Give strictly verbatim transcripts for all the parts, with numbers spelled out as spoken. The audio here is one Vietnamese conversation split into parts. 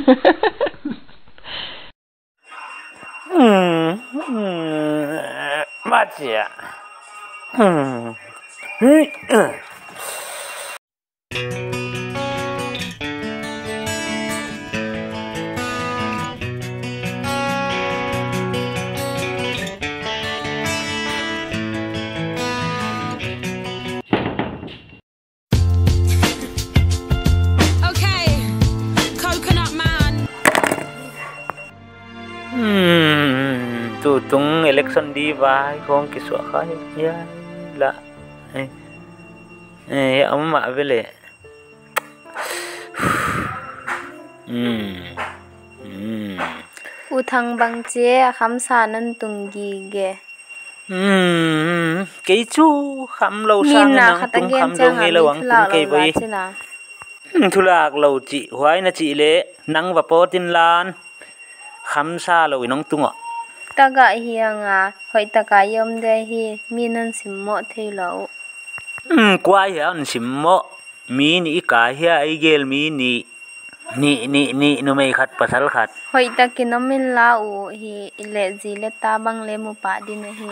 ừ ba chị ạ. ừ tu tung election di vai không cái số khai ya là eh ông mà về lệ u thang bang che kham sa nan tung gi ge cái chú kham lâu sang năng tung kham lâu nghe lâu ang tung cái vậy thu lạc lâu chị hoài na chị lệ năng và po tin lan kham sa lâu nong tung ạ taga hiang à hoi taka yom de hi minan simmo thei lo um kwa ya an simmo mi ni ka hi ai gel mi ni ni ni ni no mai khat pasal khat hoi takinomin la u hi le ji le ta bang le mu pa din hi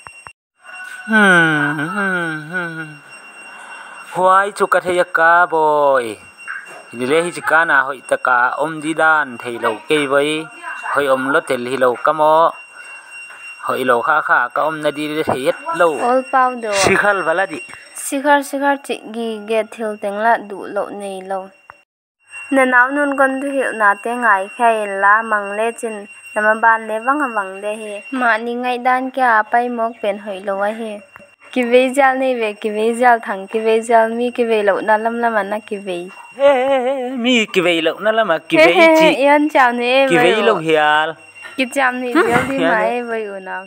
hmm hoai chu ka thei ka boy ni le hi chika na hoi taka om di dan thei lo ke vai hoi om lo tel hi lo ka mo hoi lo kha kha ka om na di thei het lo all powder sikhal wala di sikhar sikhar chi gi ge thil teng la du lo nei lo na naw nun gon du hi na te ngai khai la mang le chin nama ban le wang wang de hi ma ni ngai dan kya pai mok pen hoi lo wa hi ki ve jal nei ve ki ve jal thang ki ve jal mi ki ve lo na lam lam na ki ve mi ki ve lo na lam ki ve chi yan chao ne ki ve lo hial ki cham ni jal di mai ve u na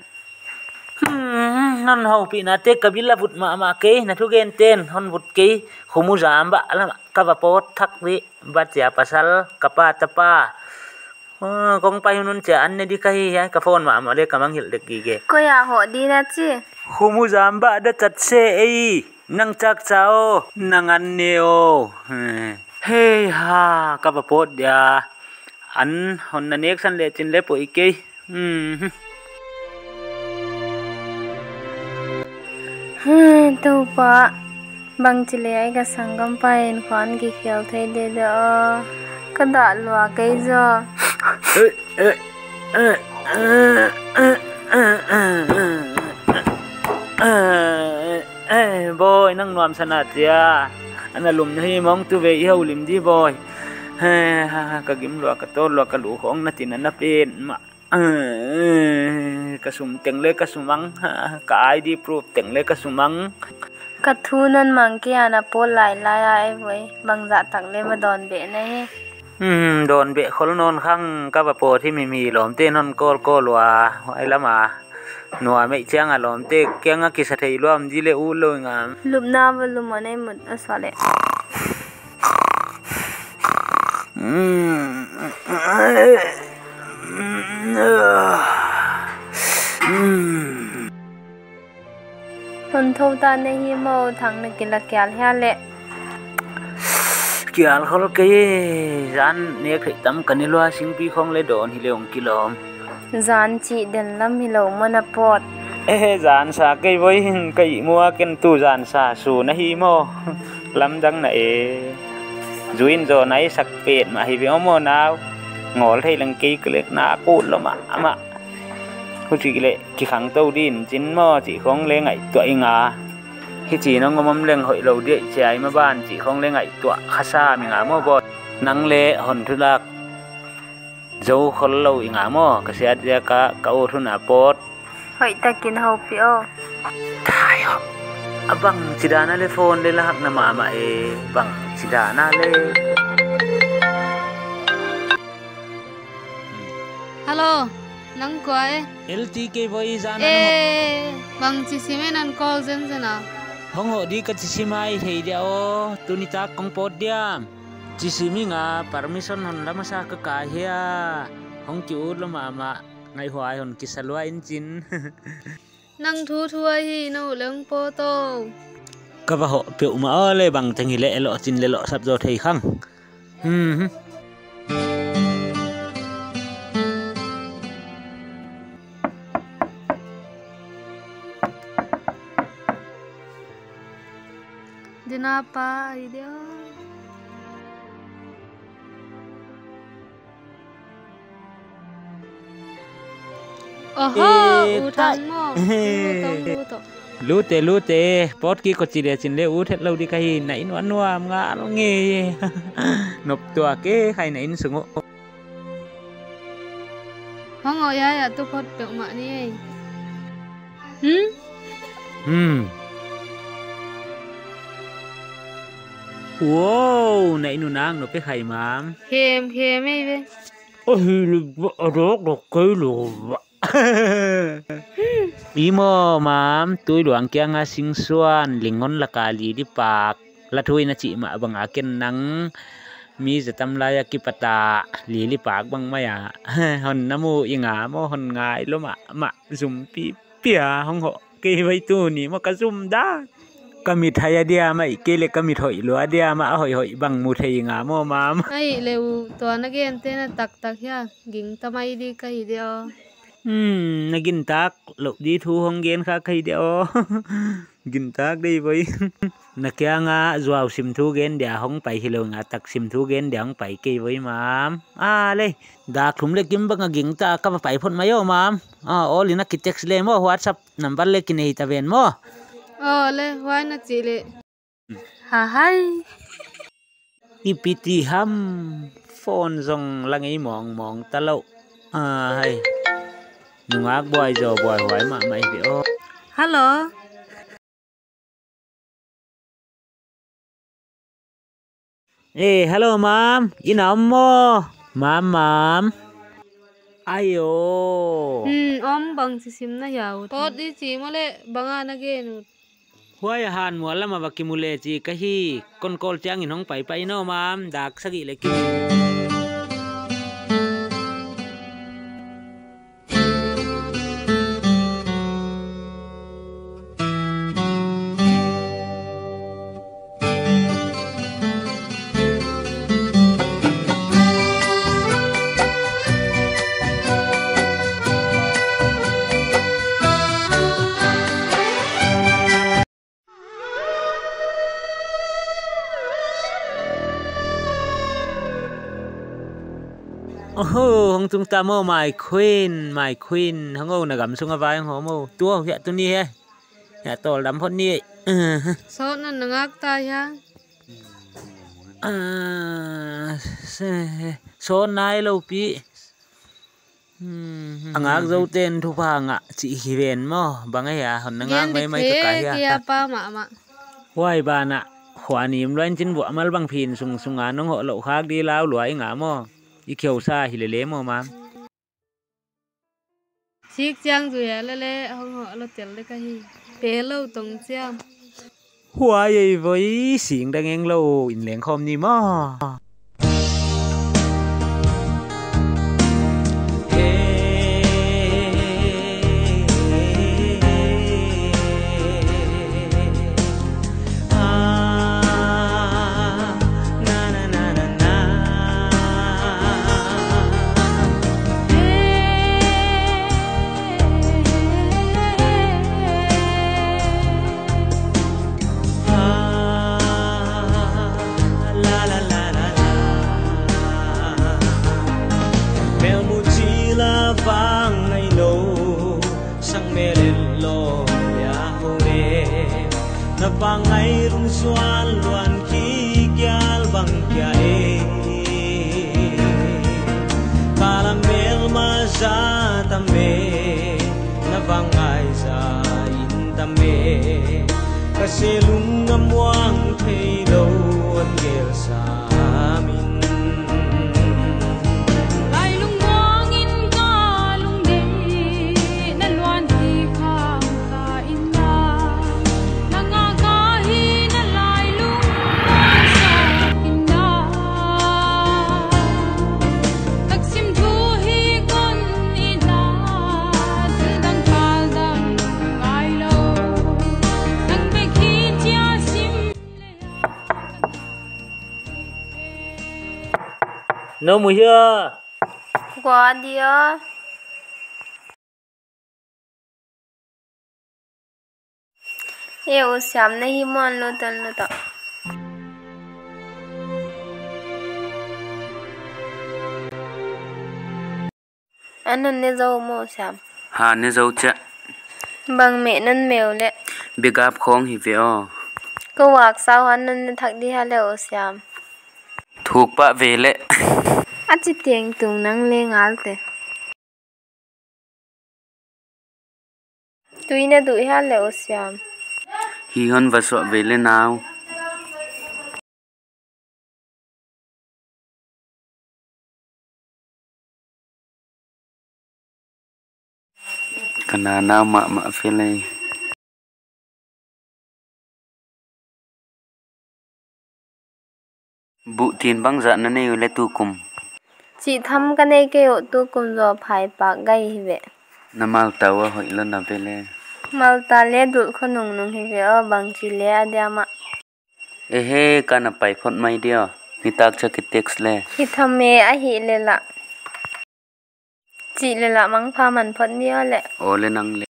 non hau pi na te kabila vut ma ma ke na thu gen ten hon vut ke khumu jam ba la ka va pot thak wi ba cha pasal kapa tapa kong pai nun cha an ne di kai ya ka phone ma ma le kamang hil de gi ge ko ya ho di na chi khumu jam ba da chat se ei nang chak chao nang an ne o hey ha ka va pot ya an hon na nek san le chin le poi ke hm Hmm, tu pa bang chile ai ka sangam pa en khan ki khel thai de da ka da lwa kai zo eh boy nang nuam sanat ya ana lum hi mong tu ve hau lim di boy ha ka gim lwa ka to lwa ka lu khong na tin na pen ma ka sum teng le ka sumang ka ai di proof teng le ka sumang ka thu non mang ki ana pol lai lai ai voi bang za tak le ma don be na he hm don be khol non khang ka ba po thi mi mi lom te non kol kol wa ai lama nuwa mai chang a lom te kyang ki sa thei lom di le u lo nga lup na ba lu ma nei mut asale hm hon thâu ta ne hi mo thang ne kila kyal ha le kyal khol ke jan ne khai tam kanilwa sing pi khong le don hi leong kilom jan chi den lam hi lo mana pot eh jan sa kai voi hin kai mua ken tu jan sa su na hi mo lam dang na e juin zo nai sak pet ma hi be mo naw ngol thei lang ki klek na put lo ma ama hu chi le ki khang tau din chin mo chi khong le ngai to inga hi chi nong ngom leng hoi lo de chai ma ban chi khong le ngai to khasa mi nga mo bo nang le hon thulak zo khol lo inga mo ka sia ja ka ka o thuna pot hoi takin ho pi o thai ho abang chidana le phone le lahak na ma ma e bang chidana le hello nang kwai L T K voi jana eh bang chi simen an call zen zena hong ho di ka chi simai thei dia o tunita kong pot diam chi simi nga permission hon lama sa ka ka hia hong chu lo ma ma ngai hoai hon ki salwa in chin nang thu thuai hi no leng po to ka ba ho pe ma le bang thang hi le lo chin le lo sap zo thei khang hm na pa ideo oho utan mo utong luto lute lute pot ki ko chi le chin le u thet lo di kai na in wan nuam nga lo nge nop tua ke khai na in sungo hong o ya ya tu pot pe ma ni hm hm wow na inu nang no pe khai mam kem kem ei ve ôi rốt được cái lùa imo mam tôi luang kia nga sing suan lingon la kali di pak la thui na chi ma bang aken nang mi zatam la ya ki pata li li pak bang maya hon namu inga mo hon ngai lo ma ma zum pi pia hong ho ke vai tu ni mo ka zum da kami thaya dia mai ke le kami thoi lo dia ma hoi hoi bang mu thei nga mo mam ai leu to na gen te na tak tak ya ging tamai di kai dio hmm nagin tak lo di thu hong gen kha kai dio gin tak dei voi na kya nga zuaw sim thu gen dia hong pai hilo nga tak sim thu gen dia hong pai ke voi mam a le da khum le kim bang ging ta ka pai phon mayo mam a olina ki text le mo whatsapp number le ki nei ta ven mo o le wai na chi le ha hai ipiti ham phone zong langai mong mong ta lo à hay nungak boy zo boy hoài mà mày bị ô hello ê hello mom inam mo mom mom ayo hmm om bang si sim na yaw pot di chi mo le banga na gen hoài han mo lama bakimule chi kahi kon kol chang in hong pai pai no mom dak sagi le ki oh hong tung ta mo my queen my queen hong o na gam sung avai hong mo tua ya tu ni he ya tol dam phon ni so na nangak ta ya à so nai lo pi angak zo ten thu pa nga chi hi ven mo bang ya hon nang mai mai ka ka ya pa ma ma hoài ba na hwanim loan chin bu amal bang phin sung sunga nong ho lo khak di lao luai nga mo i kheu sa hi le le mo mam chik chang ju ya le le hong ho lo tel le ka hi pe lo tong chang hoài ấy với xiên đang ngang lâu in leng khom ni mo pangai rung suan luan ki gyal bang kya e kalamel ma za tame na bangai za in tame kaselung ngamwang thei lo an gel sa min no mu here qua dia ये उस सामने ही मान लो तल लो anh nên nè dâu mô xem hà nè dâu chạ bằng mẹ nên mèo lệ bị gặp không hi về o cô hoặc sao anh nên thắc đi hà lệ xem thuộc bạ về lệ à chỉ tiếng tung năng lên ngál te tui nè tui hà lệ xem hi hơn và sọ về lên nào kana nào mà mà phê lê bụ tiền băng dạ nó nêu lê tu cùng chị thăm cái này cái ô tô cùng rồi phải bạc gây vậy namal tawa hội lên là về lê Malta le dul kho nung nung hi ve o bang chi le adama ê hê kana pai phọn mai dia ni tak cha ki text le hi thame a hi le la chi le la mang pha man phon nia le o le nang le